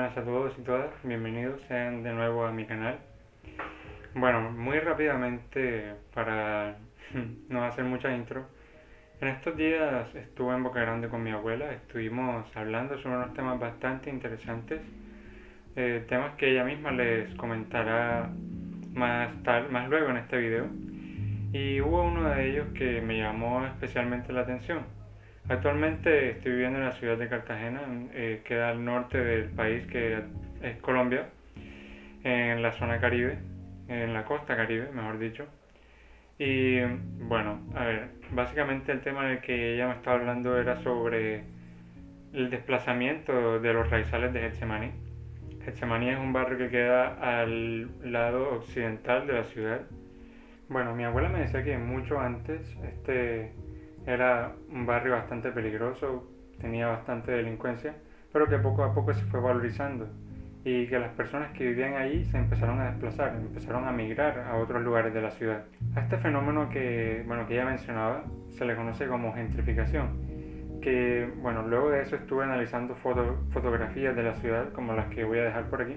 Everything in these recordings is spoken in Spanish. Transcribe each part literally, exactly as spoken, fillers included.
buenas a todos y todas, bienvenidos sean de nuevo a mi canal. Bueno, muy rápidamente para no hacer mucha intro, en estos días estuve en Boca Grande con mi abuela, estuvimos hablando sobre unos temas bastante interesantes, eh, temas que ella misma les comentará más, tal, más luego en este video, y hubo uno de ellos que me llamó especialmente la atención. Actualmente estoy viviendo en la ciudad de Cartagena, eh, queda al norte del país, que es Colombia, en la zona Caribe, en la costa Caribe, mejor dicho. Y bueno, a ver, básicamente el tema del que ella me estaba hablando era sobre el desplazamiento de los raizales de Getsemaní. Getsemaní es un barrio que queda al lado occidental de la ciudad. Bueno, mi abuela me decía que mucho antes este era un barrio bastante peligroso, tenía bastante delincuencia, pero que poco a poco se fue valorizando y que las personas que vivían allí se empezaron a desplazar, empezaron a migrar a otros lugares de la ciudad. A este fenómeno que, bueno, que ella mencionaba se le conoce como gentrificación, que bueno, luego de eso estuve analizando foto, fotografías de la ciudad, como las que voy a dejar por aquí.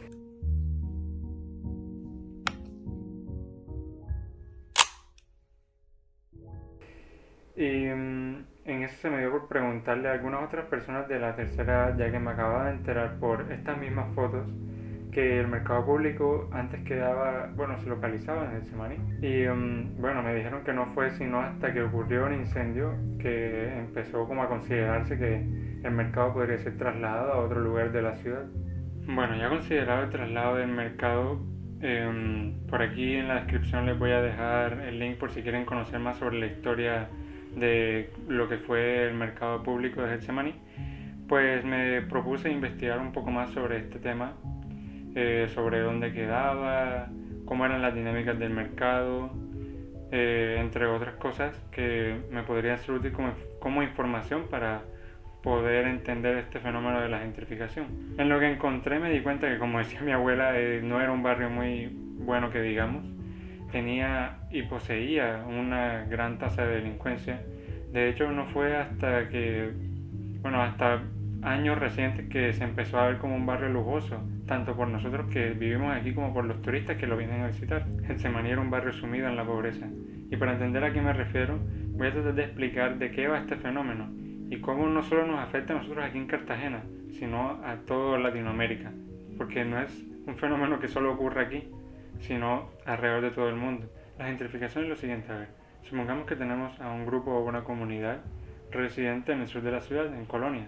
Y um, en eso se me dio por preguntarle a algunas otras personas de la tercera edad, ya que me acababa de enterar por estas mismas fotos que el mercado público antes quedaba, bueno, se localizaba en Getsemaní. Y um, bueno, me dijeron que no fue sino hasta que ocurrió un incendio que empezó como a considerarse que el mercado podría ser trasladado a otro lugar de la ciudad. Bueno, ya considerado el traslado del mercado, eh, por aquí en la descripción les voy a dejar el link por si quieren conocer más sobre la historia de lo que fue el mercado público de Getsemaní. Pues me propuse investigar un poco más sobre este tema, eh, sobre dónde quedaba, cómo eran las dinámicas del mercado, eh, entre otras cosas que me podrían ser útiles como, como información para poder entender este fenómeno de la gentrificación. En lo que encontré me di cuenta que, como decía mi abuela, eh, no era un barrio muy bueno que digamos, tenía y poseía una gran tasa de delincuencia. De hecho, no fue hasta que, bueno, hasta años recientes que se empezó a ver como un barrio lujoso, tanto por nosotros que vivimos aquí como por los turistas que lo vienen a visitar. Getsemaní era un barrio sumido en la pobreza. Y para entender a qué me refiero, voy a tratar de explicar de qué va este fenómeno y cómo no solo nos afecta a nosotros aquí en Cartagena, sino a toda Latinoamérica, porque no es un fenómeno que solo ocurre aquí, sino alrededor de todo el mundo. La gentrificación es lo siguiente, a ver, supongamos que tenemos a un grupo o una comunidad residente en el sur de la ciudad, en colonias.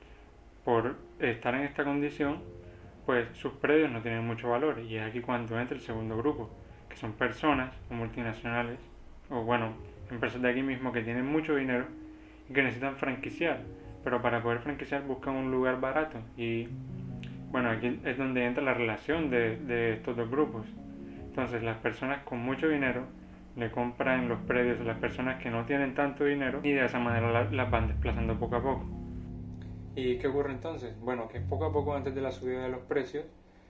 Por estar en esta condición, pues sus predios no tienen mucho valor, y es aquí cuando entra el segundo grupo, que son personas o multinacionales, o bueno, empresas de aquí mismo que tienen mucho dinero y que necesitan franquiciar, pero para poder franquiciar buscan un lugar barato, y bueno, aquí es donde entra la relación de, de estos dos grupos. Entonces las personas con mucho dinero le compran los predios a las personas que no tienen tanto dinero y de esa manera la, las van desplazando poco a poco. ¿Y qué ocurre entonces? Bueno, que poco a poco, antes de la subida de los precios,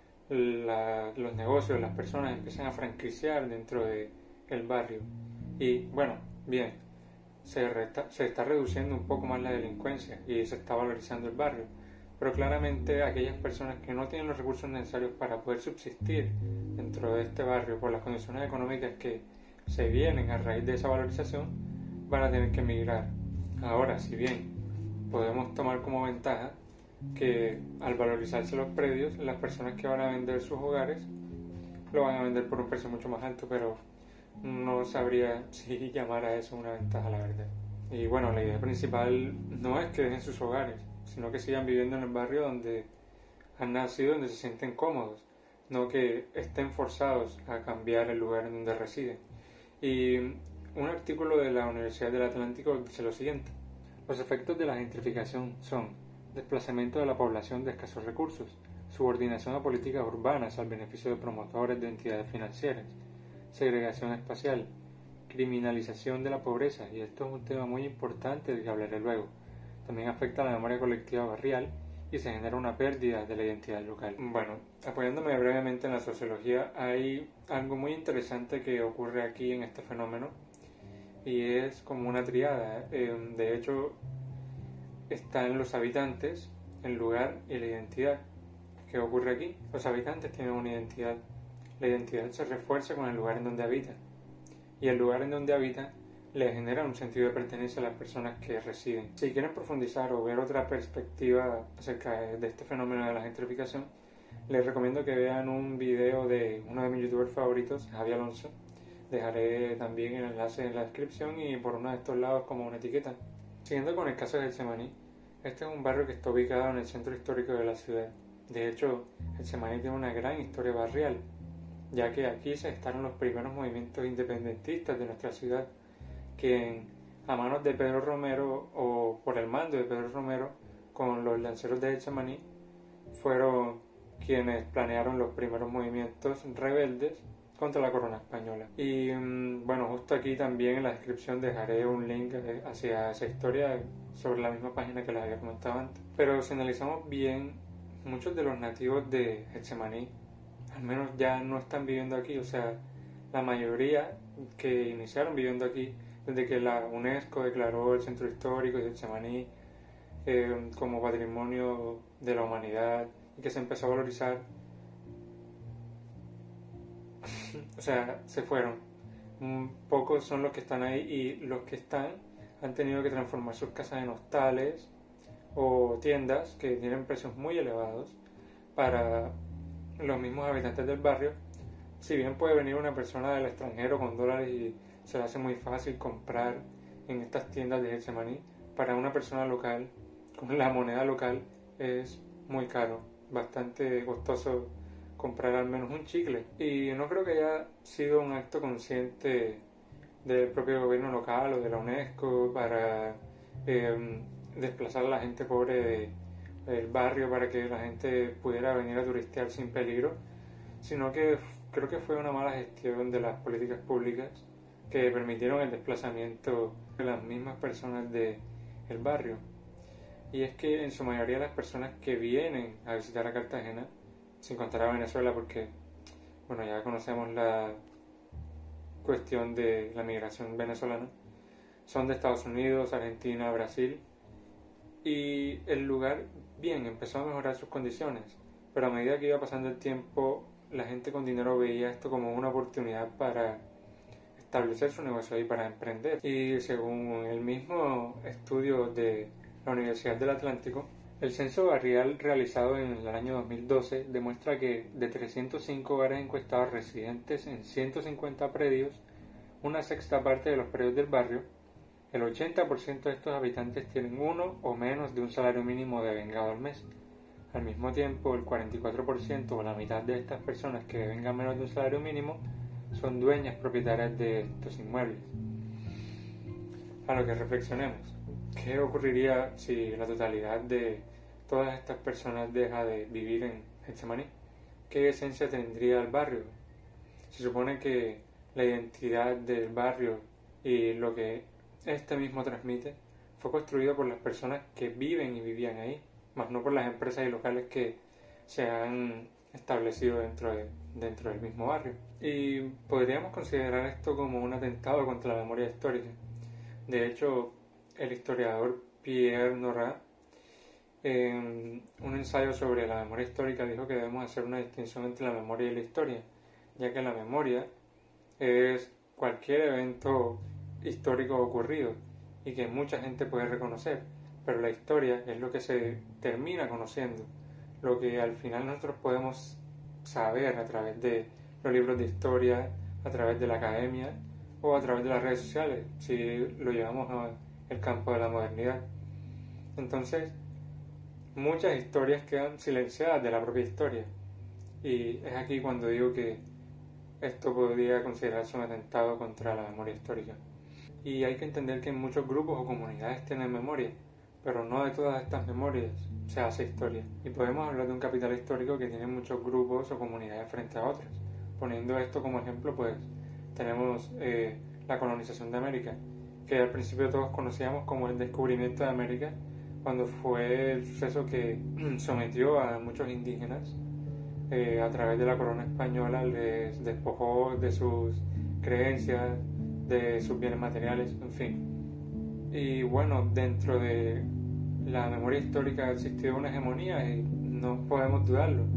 la, los negocios, las personas empiezan a franquiciar dentro del de barrio. Y bueno, bien, se, resta, se está reduciendo un poco más la delincuencia y se está valorizando el barrio. Pero claramente aquellas personas que no tienen los recursos necesarios para poder subsistir dentro de este barrio por las condiciones económicas que se vienen a raíz de esa valorización, van a tener que emigrar. Ahora, si bien podemos tomar como ventaja que al valorizarse los predios, las personas que van a vender sus hogares lo van a vender por un precio mucho más alto, pero no sabría si llamar a eso una ventaja, la verdad. Y bueno, la idea principal no es que dejen sus hogares, sino que sigan viviendo en el barrio donde han nacido, donde se sienten cómodos, no que estén forzados a cambiar el lugar en donde residen. Y un artículo de la Universidad del Atlántico dice lo siguiente: los efectos de la gentrificación son desplazamiento de la población de escasos recursos, subordinación a políticas urbanas al beneficio de promotores de entidades financieras, segregación espacial, criminalización de la pobreza, y esto es un tema muy importante del que hablaré luego. También afecta a la memoria colectiva barrial y se genera una pérdida de la identidad local. Bueno, apoyándome brevemente en la sociología, hay algo muy interesante que ocurre aquí en este fenómeno, y es como una triada. Eh, de hecho, está en los habitantes, el lugar y la identidad. ¿Qué ocurre aquí? Los habitantes tienen una identidad. La identidad se refuerza con el lugar en donde habitan. Y el lugar en donde habitan les genera un sentido de pertenencia a las personas que residen. Si quieren profundizar o ver otra perspectiva acerca de este fenómeno de la gentrificación, les recomiendo que vean un video de uno de mis youtubers favoritos, Javi Alonso. Dejaré también el enlace en la descripción y por uno de estos lados como una etiqueta. Siguiendo con el caso de Getsemaní, este es un barrio que está ubicado en el centro histórico de la ciudad. De hecho, Getsemaní tiene una gran historia barrial, ya que aquí se gestaron los primeros movimientos independentistas de nuestra ciudad, que a manos de Pedro Romero o por el mando de Pedro Romero con los lanceros de Getsemaní fueron quienes planearon los primeros movimientos rebeldes contra la corona española. Y bueno, justo aquí también en la descripción dejaré un link hacia esa historia sobre la misma página que les había comentado antes. Pero si analizamos bien, muchos de los nativos de Getsemaní al menos ya no están viviendo aquí, o sea, la mayoría que iniciaron viviendo aquí desde que la UNESCO declaró el centro histórico de Getsemaní eh, como patrimonio de la humanidad y que se empezó a valorizar, o sea, se fueron. Pocos son los que están ahí y los que están han tenido que transformar sus casas en hostales o tiendas que tienen precios muy elevados para los mismos habitantes del barrio. Si bien puede venir una persona del extranjero con dólares y se le hace muy fácil comprar en estas tiendas de Getsemaní, para una persona local con la moneda local es muy caro, bastante costoso comprar al menos un chicle. Y no creo que haya sido un acto consciente del propio gobierno local o de la UNESCO para eh, desplazar a la gente pobre de, del barrio para que la gente pudiera venir a turistear sin peligro, sino que creo que fue una mala gestión de las políticas públicas que permitieron el desplazamiento de las mismas personas del barrio. Y es que en su mayoría las personas que vienen a visitar a Cartagena, sin contar a Venezuela porque, bueno, ya conocemos la cuestión de la migración venezolana, son de Estados Unidos, Argentina, Brasil, y el lugar, bien, empezó a mejorar sus condiciones, pero a medida que iba pasando el tiempo, la gente con dinero veía esto como una oportunidad para establecer su negocio y para emprender. Y según el mismo estudio de la Universidad del Atlántico, el censo barrial realizado en el año dos mil doce demuestra que de trescientos cinco hogares encuestados residentes en ciento cincuenta predios, una sexta parte de los predios del barrio, el ochenta por ciento de estos habitantes tienen uno o menos de un salario mínimo devengado al mes. Al mismo tiempo, el cuarenta y cuatro por ciento o la mitad de estas personas que devengan menos de un salario mínimo son dueñas propietarias de estos inmuebles. A lo que reflexionemos. ¿Qué ocurriría si la totalidad de todas estas personas deja de vivir en Getsemaní? ¿Qué esencia tendría el barrio? Se supone que la identidad del barrio y lo que este mismo transmite fue construido por las personas que viven y vivían ahí, más no por las empresas y locales que se han establecido dentro, de, dentro del mismo barrio. Y podríamos considerar esto como un atentado contra la memoria histórica. De hecho, el historiador Pierre Nora, en un ensayo sobre la memoria histórica, dijo que debemos hacer una distinción entre la memoria y la historia, ya que la memoria es cualquier evento histórico ocurrido y que mucha gente puede reconocer, pero la historia es lo que se termina conociendo, lo que al final nosotros podemos saber a través de los libros de historia, a través de la academia o a través de las redes sociales, si lo llevamos al campo de la modernidad. Entonces, muchas historias quedan silenciadas de la propia historia, y es aquí cuando digo que esto podría considerarse un atentado contra la memoria histórica. Y hay que entender que muchos grupos o comunidades tienen memoria, pero no de todas estas memorias se hace historia. Y podemos hablar de un capital histórico que tiene muchos grupos o comunidades frente a otras. Poniendo esto como ejemplo, pues tenemos eh, la colonización de América, que al principio todos conocíamos como el descubrimiento de América, cuando fue el suceso que sometió a muchos indígenas eh, a través de la corona española, les despojó de sus creencias, de sus bienes materiales, en fin. Y bueno, dentro de la memoria histórica ha existido una hegemonía y no podemos dudarlo.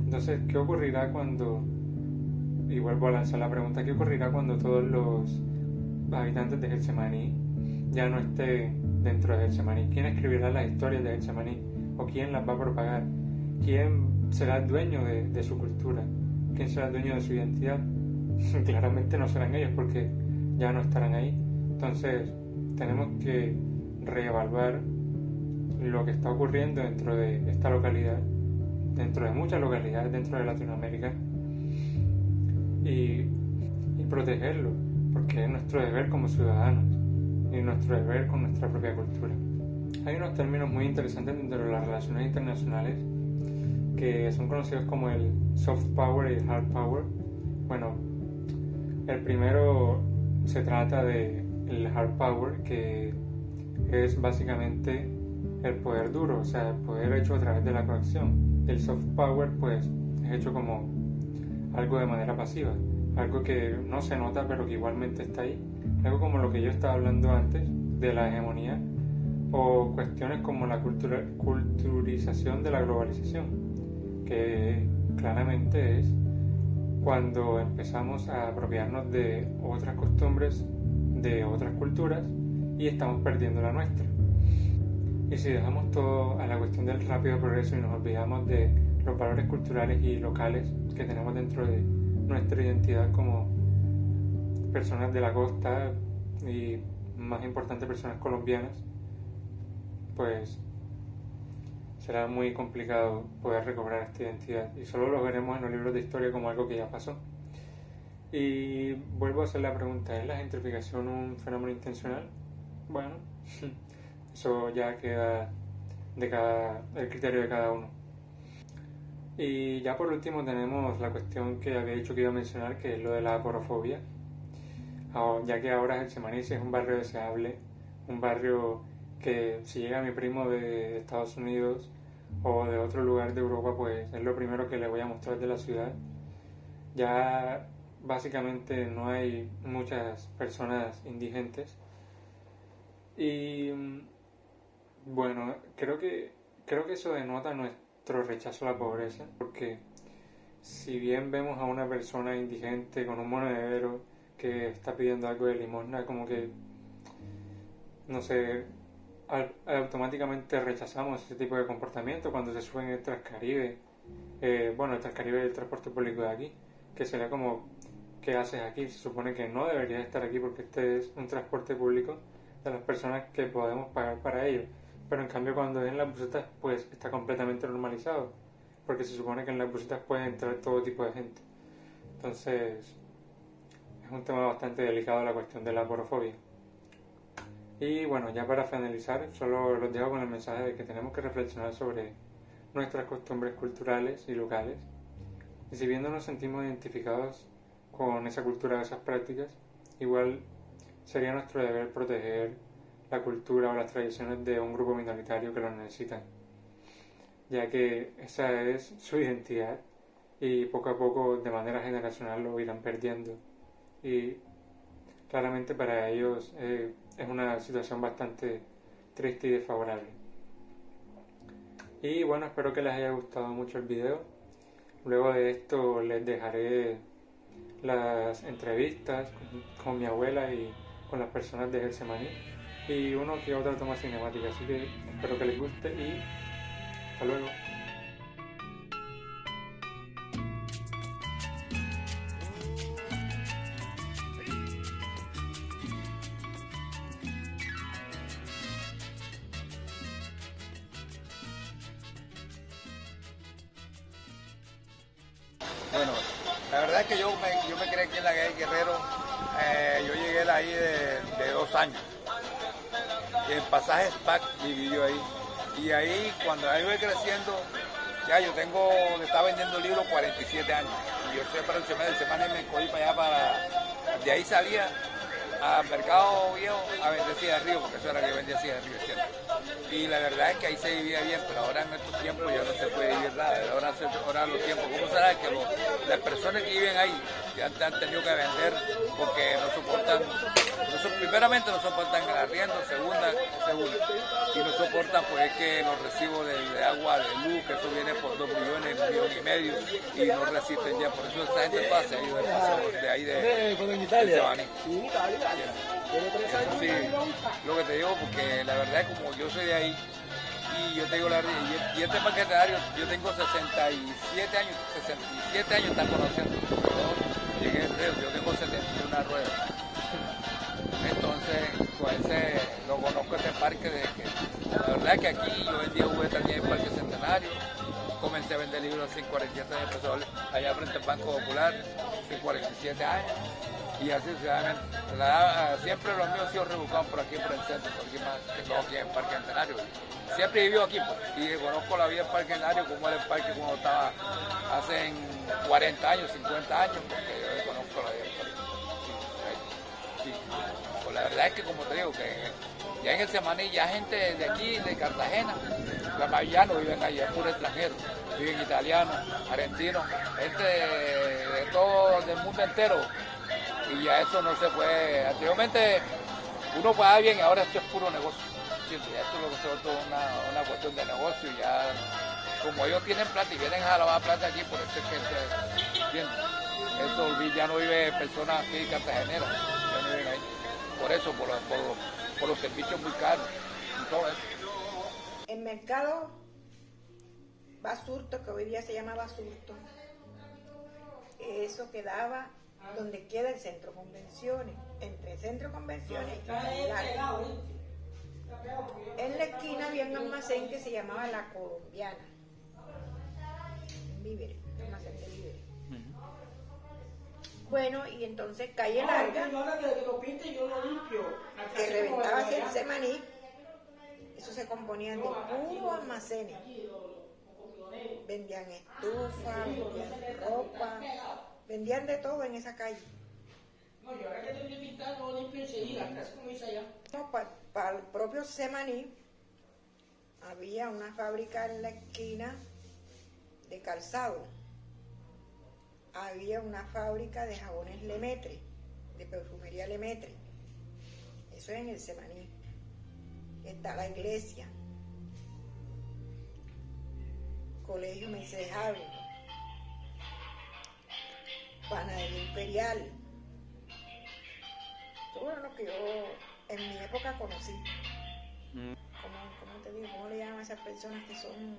Entonces, ¿qué ocurrirá cuando, y vuelvo a lanzar la pregunta, ¿qué ocurrirá cuando todos los habitantes de Getsemaní ya no estén dentro de Getsemaní? ¿Quién escribirá las historias de Getsemaní? ¿O quién las va a propagar? ¿Quién será el dueño de, de su cultura? ¿Quién será el dueño de su identidad? Claramente no serán ellos, porque ya no estarán ahí. Entonces tenemos que reevaluar lo que está ocurriendo dentro de esta localidad, dentro de muchas localidades dentro de Latinoamérica, y, y protegerlo, porque es nuestro deber como ciudadanos y nuestro deber con nuestra propia cultura. Hay unos términos muy interesantes dentro de las relaciones internacionales que son conocidos como el soft power y el hard power. Bueno, el primero se trata de el hard power, que es básicamente el poder duro, o sea, el poder hecho a través de la coacción. El soft power pues es hecho como algo de manera pasiva, algo que no se nota pero que igualmente está ahí, algo como lo que yo estaba hablando antes de la hegemonía, o cuestiones como la cultura, culturización de la globalización, que claramente es cuando empezamos a apropiarnos de otras costumbres, de otras culturas, y estamos perdiendo la nuestra. Y si dejamos todo a la cuestión del rápido progreso y nos olvidamos de los valores culturales y locales que tenemos dentro de nuestra identidad como personas de la costa y, más importante, personas colombianas, pues será muy complicado poder recobrar esta identidad, y solo lo veremos en los libros de historia como algo que ya pasó. Y vuelvo a hacer la pregunta, ¿es la gentrificación un fenómeno intencional? Bueno, eso ya queda de cada, el criterio de cada uno. Y ya por último tenemos la cuestión que había dicho que iba a mencionar, que es lo de la aporofobia, ya que ahora Getsemaní es un barrio deseable, un barrio que si llega mi primo de Estados Unidos o de otro lugar de Europa, pues es lo primero que le voy a mostrar de la ciudad. Ya básicamente no hay muchas personas indigentes, y bueno, creo que creo que eso denota nuestro rechazo a la pobreza, porque si bien vemos a una persona indigente con un monedero que está pidiendo algo de limosna, como que no sé, automáticamente rechazamos ese tipo de comportamiento cuando se suben el Transcaribe, eh, bueno, el Transcaribe es el transporte público de aquí, que sería como, ¿qué haces aquí? Se supone que no deberías estar aquí porque este es un transporte público de las personas que podemos pagar para ello, pero en cambio cuando en las busetas pues está completamente normalizado, porque se supone que en las busetas puede entrar todo tipo de gente. Entonces es un tema bastante delicado la cuestión de la aporofobia. Y bueno, ya para finalizar, solo los dejo con el mensaje de que tenemos que reflexionar sobre nuestras costumbres culturales y locales. Y si bien no nos sentimos identificados con esa cultura, esas prácticas, igual sería nuestro deber proteger la cultura o las tradiciones de un grupo minoritario que lo necesitan, ya que esa es su identidad y poco a poco, de manera generacional, lo irán perdiendo. Y claramente para ellos eh, es una situación bastante triste y desfavorable. Y bueno, espero que les haya gustado mucho el video. Luego de esto les dejaré las entrevistas con, con mi abuela y con las personas de Getsemaní, y uno que otra toma cinemática, así que espero que les guste y hasta luego. Bueno, la verdad es que yo me, yo me creé aquí en la calle Guerrero, eh, yo llegué ahí de, de dos años, y en Pasaje Spac viví yo ahí, y ahí cuando yo voy creciendo, ya yo tengo, le estaba vendiendo libros cuarenta y siete años, y yo fui para el semana, el semana y me cogí para allá, para, de ahí salía al Mercado Viejo a vender Silla de Río, porque eso era que vendía Silla de Río, ¿cierto? y la verdad es que ahí se vivía bien, pero ahora en estos tiempos ya no se puede vivir nada, ahora, se, ahora los tiempos, ¿cómo será que lo, las personas que viven ahí ya han tenido que vender porque no soportan, no, primeramente no soportan el arriendo, segunda, segunda, y no soportan pues que los recibos de, de agua, de luz, que eso viene por dos millones, un millón y medio, y no resisten ya, por eso esta gente toda se ha ido de paso de ahí de, de Italia. Eso sí, lo que te digo, porque la verdad es como yo soy de ahí, y yo te digo la verdad, y este parque centenario, yo tengo sesenta y siete años, sesenta y siete años están conociendo. Yo llegué en Río, yo tengo setenta y una ruedas. Entonces, pues ese, lo conozco este parque de que, la verdad es que aquí yo vendía juguetes aquí en el Parque Centenario, comencé a vender libros hace cuarenta y siete años, empezó allá frente al Banco Popular, hace cuarenta y siete años. Y así sucesivamente. Siempre los míos han sido rebuscados por aquí, por el centro, por aquí más que todo aquí en el Parque Centenario. Siempre he vivido aquí, pues, y conozco la vida del Parque Centenario, como era el parque cuando estaba hace cuarenta años, cincuenta años, porque yo conozco la vida del parque. Sí, sí. Pues la verdad es que, como te digo, que ya en el Semaní, ya gente de aquí, de Cartagena, la mayoría no viven allá, es puro extranjero. Viven italianos, argentinos, gente de, de todo, del mundo entero. Y ya eso no se puede, anteriormente uno pagaba bien y ahora esto es puro negocio, ¿entiendes? Ya esto es lo que se vuelve una, una cuestión de negocio, ya como ellos tienen plata y vienen a lavar plata aquí, por eso es que se, ¿entiendes? Eso ya no vive personas aquí cartageneras, ya no viven ahí, por eso, por, por, por los servicios muy caros y todo eso. El mercado Basurto, que hoy día se llama Basurto, eso quedaba donde queda el centro convenciones, entre el centro convenciones y San en la esquina había un almacén que se llamaba La Colombiana, un víveres, un almacén de víveres. Bueno, y entonces calle larga, que reventaba hacia el Semaní, eso se componía de puros almacenes, vendían estufa, vendían ropa, vendían de todo en esa calle. No, yo ahora que tengo que pintar todo limpio enseguida, casi como dice allá. Para pa el propio Semaní había una fábrica en la esquina de calzado. Había una fábrica de jabones Lemaitre, de perfumería Lemaitre. Eso es en el Semaní. Está la iglesia, Colegio Mercedes Ávila, Panadería Imperial. Todo lo que yo en mi época conocí. Mm. ¿Cómo, cómo te digo? ¿Cómo le llaman a esas personas que son,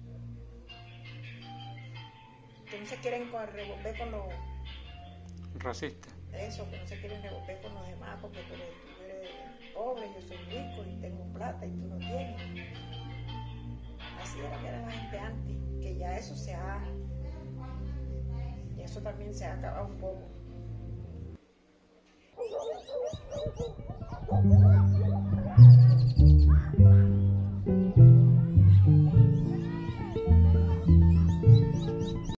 que no se quieren revolver con los racistas? Eso, que no se quieren revolver con los demás porque tú eres, tú eres pobre, yo soy rico y tengo plata y tú no tienes. Así era que era la gente antes, que ya eso se ha, y eso también se ha acabado un poco.